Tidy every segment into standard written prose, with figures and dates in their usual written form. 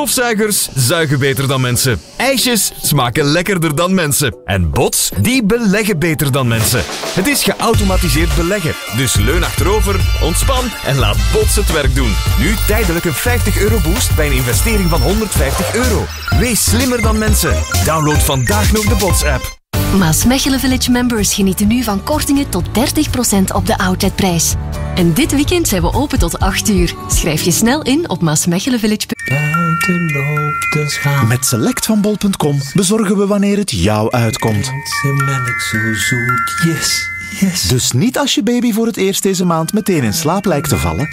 Stofzuigers zuigen beter dan mensen. IJsjes smaken lekkerder dan mensen. En bots, die beleggen beter dan mensen. Het is geautomatiseerd beleggen. Dus leun achterover, ontspan en laat bots het werk doen. Nu tijdelijk een €50 boost bij een investering van €150. Wees slimmer dan mensen. Download vandaag nog de Bots-app. Maasmechelen Village members genieten nu van kortingen tot 30% op de outletprijs. En dit weekend zijn we open tot 8 uur. Schrijf je snel in op maasmechelenvillage. Met Select van bol.com bezorgen we wanneer het jou uitkomt. Yes. Dus niet als je baby voor het eerst deze maand meteen in slaap lijkt te vallen.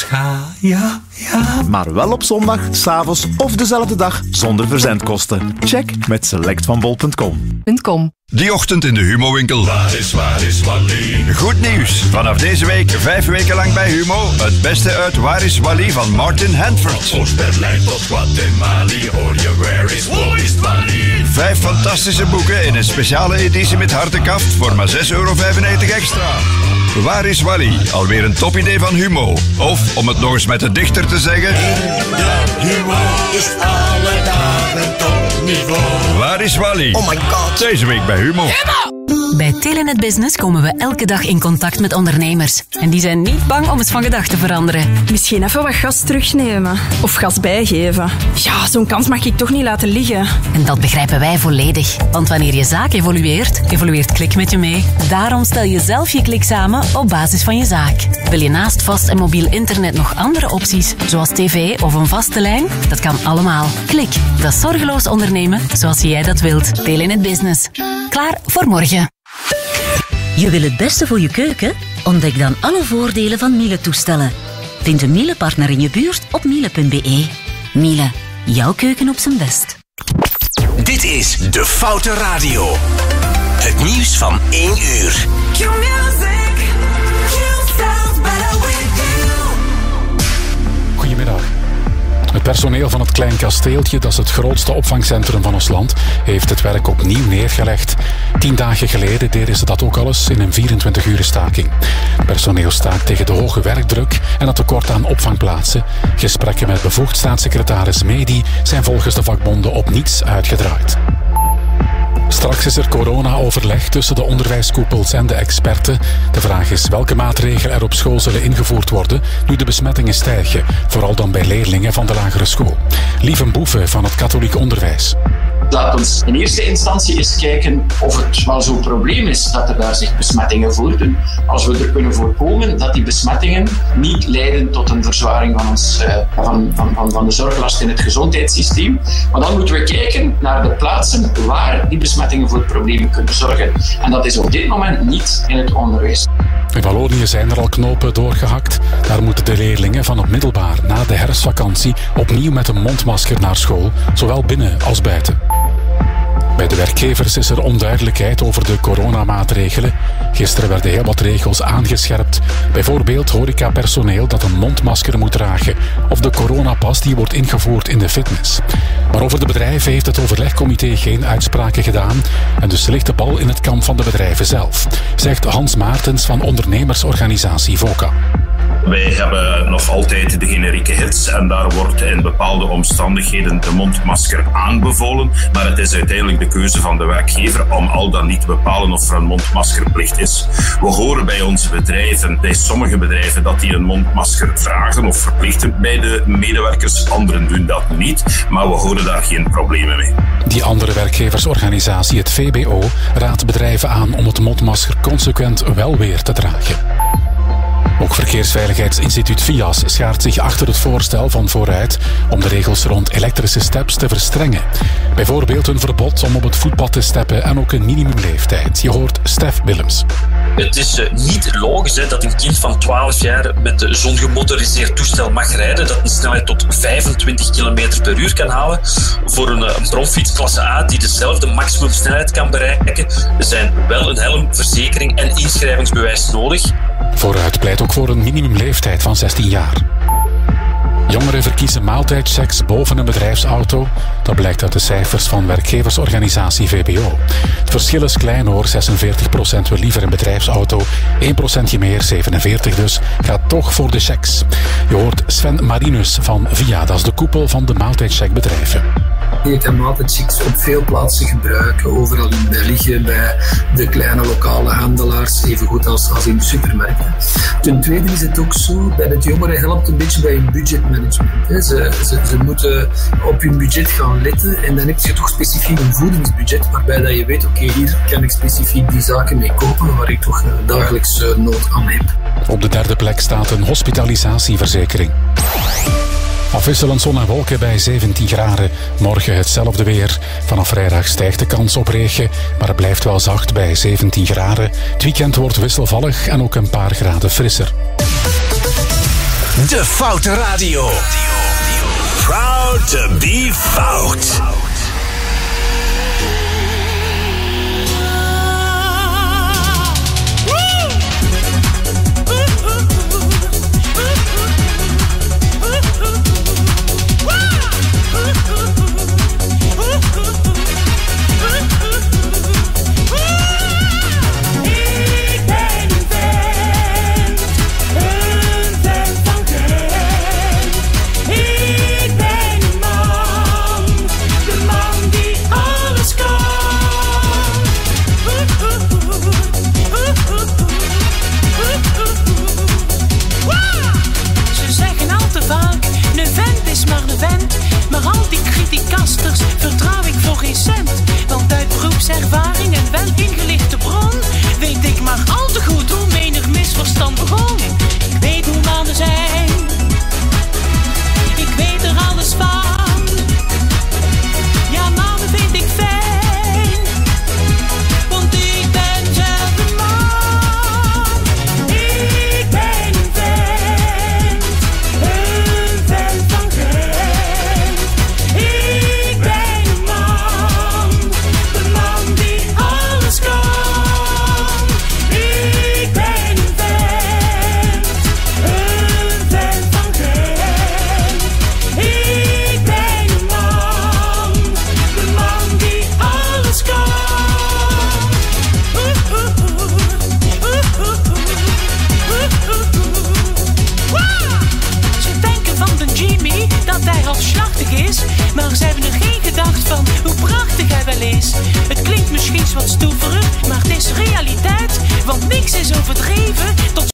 Maar wel op zondag, 's avonds of dezelfde dag zonder verzendkosten. Check met selectvanbol.com. Die ochtend in de Humo-winkel. Waar is Wally? Goed nieuws. Vanaf deze week 5 weken lang bij Humo. Het beste uit Waar is Wally van Martin Handford. Oost-Berlijn tot Guatemala. Hoor je Where is Wally? 5 fantastische boeken in een speciale editie met hartenkaft voor maar €6,95 extra. Waar is Wally? Alweer een topidee van Humo. Of, om het nog eens met de dichter te zeggen... Humo is alle dagen topniveau. Waar is Wally? Oh my god. Deze week bij Humo. Bij Telenet Business komen we elke dag in contact met ondernemers. En die zijn niet bang om eens van gedachten te veranderen. Misschien even wat gas terugnemen. Of gas bijgeven. Ja, zo'n kans mag ik toch niet laten liggen. En dat begrijpen wij volledig. Want wanneer je zaak evolueert, evolueert Klik met je mee. Daarom stel je zelf je Klik samen op basis van je zaak. Wil je naast vast en mobiel internet nog andere opties, zoals tv of een vaste lijn? Dat kan allemaal. Klik, dat is zorgeloos ondernemen zoals jij dat wilt. Telenet Business. Klaar voor morgen. Je wil het beste voor je keuken? Ontdek dan alle voordelen van Miele-toestellen. Vind een Miele-partner in je buurt op miele.be. Miele, jouw keuken op zijn best. Dit is De Foute Radio. Het nieuws van 1 uur. Goedemiddag. Het personeel van het Klein Kasteeltje, dat is het grootste opvangcentrum van ons land, heeft het werk opnieuw neergelegd. 10 dagen geleden deden ze dat ook al eens in een 24-uur staking. Personeel staakt tegen de hoge werkdruk en het tekort aan opvangplaatsen. Gesprekken met bevoegd staatssecretaris Mehdi zijn volgens de vakbonden op niets uitgedraaid. Straks is er corona-overleg tussen de onderwijskoepels en de experten. De vraag is welke maatregelen er op school zullen ingevoerd worden nu de besmettingen stijgen, vooral dan bij leerlingen van de lagere school. Lieven Boeven van het katholiek onderwijs. Laat ons in eerste instantie eens kijken of het wel zo'n probleem is dat er daar zich besmettingen voordoen. Als we er kunnen voorkomen dat die besmettingen niet leiden tot een verzwaring van de zorglast in het gezondheidssysteem. Maar dan moeten we kijken naar de plaatsen waar die besmettingen voor problemen kunnen zorgen. En dat is op dit moment niet in het onderwijs. In Wallonië zijn er al knopen doorgehakt. Daar moeten de leerlingen van het middelbaar na de herfstvakantie opnieuw met een mondmasker naar school, zowel binnen als buiten. Bij de werkgevers is er onduidelijkheid over de coronamaatregelen. Gisteren werden heel wat regels aangescherpt. Bijvoorbeeld horecapersoneel dat een mondmasker moet dragen of de coronapas die wordt ingevoerd in de fitness. Maar over de bedrijven heeft het overlegcomité geen uitspraken gedaan en dus ligt de bal in het kamp van de bedrijven zelf, zegt Hans Maartens van ondernemersorganisatie VOCA. Wij hebben nog altijd de generieke hits en daar wordt in bepaalde omstandigheden de mondmasker aanbevolen, maar het is uiteindelijk de keuze van de werkgever om al dan niet te bepalen of er een mondmaskerplicht is. We horen bij onze bedrijven, bij sommige bedrijven, dat die een mondmasker vragen of verplichten bij de medewerkers. Anderen doen dat niet, maar we horen daar geen problemen mee. Die andere werkgeversorganisatie, het VBO, raadt bedrijven aan om het mondmasker consequent wel weer te dragen. Ook Verkeersveiligheidsinstituut VIAS schaart zich achter het voorstel van Vooruit om de regels rond elektrische steps te verstrengen. Bijvoorbeeld een verbod om op het voetpad te steppen en ook een minimumleeftijd. Je hoort Stef Willems. Het is niet logisch dat een kind van 12 jaar met zo'n gemotoriseerd toestel mag rijden, dat een snelheid tot 25 km per uur kan halen. Voor een bromfiets klasse A die dezelfde maximumsnelheid kan bereiken, zijn wel een helm, verzekering en inschrijvingsbewijs nodig. Vooruit pleit ook voor een minimumleeftijd van 16 jaar. Jongeren verkiezen maaltijdchecks boven een bedrijfsauto. Dat blijkt uit de cijfers van werkgeversorganisatie VBO. Het verschil is klein hoor, 46% wil liever een bedrijfsauto. 1% meer, 47 dus, gaat toch voor de checks. Je hoort Sven Marinus van VIA, dat is de koepel van de maaltijdcheckbedrijven. Je kan maaltijdchecks op veel plaatsen gebruiken, overal in België, bij de kleine lokale handelaars, evengoed als in de supermarkten. Ten tweede is het ook zo, dat het jongeren helpt een beetje bij hun budgetmanagement. Ze moeten op hun budget gaan letten en dan heb je toch specifiek een voedingsbudget, waarbij dat je weet, oké, hier kan ik specifiek die zaken mee kopen, waar ik toch dagelijks nood aan heb. Op de derde plek staat een hospitalisatieverzekering. Afwisselend zon en wolken bij 17 graden. Morgen hetzelfde weer. Vanaf vrijdag stijgt de kans op regen, maar het blijft wel zacht bij 17 graden. Het weekend wordt wisselvallig en ook een paar graden frisser. De Foute Radio. Proud to be fout. Maar al die criticasters vertrouw ik voor geen cent. Want uit beroepservaring en wel ingelichte bron weet ik maar al te goed hoe menig misverstand begon. Ik weet hoe mannen zijn, ik weet er alles van. Ja, mannen vind ik fijn, want ik ben zelf een man. Ik ben een fan van Gent. Ik ben een man, de man die alles kan. Ik ben een fan van Gent. Ik ben een man, de man die alles kan. Ze denken van de Jimmy dat hij halfslachtig is, maar ze hebben er geen gedacht van hoe prachtig hij wel is. Het klinkt misschien wat stoeverig, maar het is realiteit, want niks is overdreven tot